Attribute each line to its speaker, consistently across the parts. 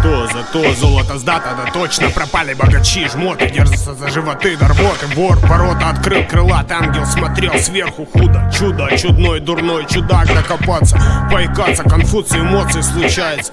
Speaker 1: Зато золото сдато, да точно пропали богачи. Жмоты держатся за животы, до рвоты. Вор ворота открыл, крылатый ангел смотрел сверху. Худо, чудо, чудной, дурной чудак. Докопаться, поикаться, конфуции, эмоции случается.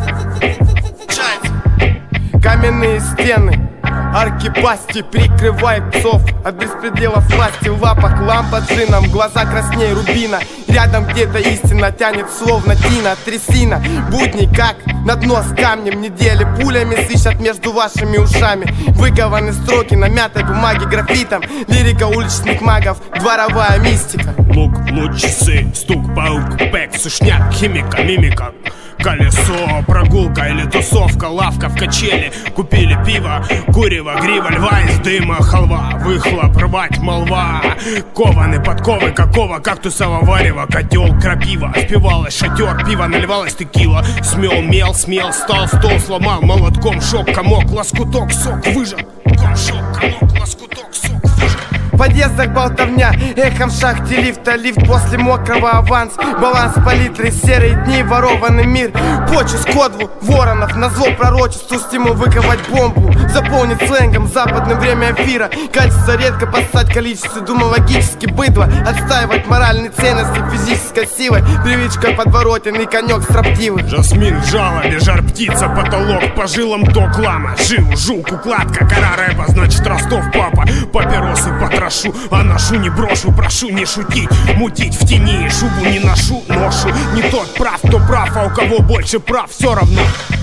Speaker 2: Каменные стены, арки пасти, прикрывай псов от беспредела власти. В лапах лампа джином, глаза красней рубина. Рядом где-то истина тянет словно тина. Трясина, будни как на дно с камнем. Недели пулями сыщат между вашими ушами. Выкованы строки на мятой бумаге графитом. Лирика уличных магов, дворовая мистика.
Speaker 1: Лук, луч, часы, стук, паук, пэк, сушняк, химика, мимика. Колесо, прогулка или тусовка, лавка в качели. Купили пиво, курево, грива льва из дыма, халва, выхлоп, рвать, молва. Кованы, подковы, какого кактусового варева, котел, крапива. Спевалось шатер, пиво, наливалось текила. Смел, мел, смел, стал, стол сломал. Молотком шок, комок, лоскуток, сок выжал. Ком, шок, комок, лоскуток, сок выжал.
Speaker 2: В подъездах болтовня, эхом в шахте лифта. Лифт после мокрого аванс, баланс палитры. Серые дни, ворованный мир. Почес, кодву, воронов, назло пророчеству. Стимул выковать бомбу, заполнить сленгом западным время эфира. Качество редко подстать количеству, думаю логически быдло. Отстаивать моральные ценности физической силой. Привычка подворотен и конек строптивый.
Speaker 1: Жасмин в жалобе, жар птица, потолок. По жилам ток лама, жил, жук, укладка. Кора рэпа, значит Ростов папа. Папиросы потрошу, а ношу не брошу. Прошу не шутить, мутить в тени. Шубу не ношу, ношу. Не тот прав, кто прав, а у кого больше прав, все равно.